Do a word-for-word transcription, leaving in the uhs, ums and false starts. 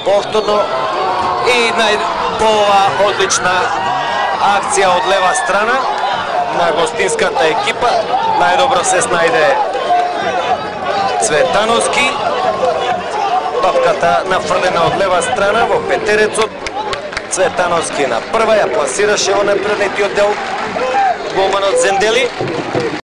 Повторно и по-ова одлична акција од лева страна на гостинската екипа. Најдобро се снајде Цветановски. Топката нафрлена од лева страна во петерецот. Цветановски на прва ја пласираше во напреднетиот дел голманот Зендели.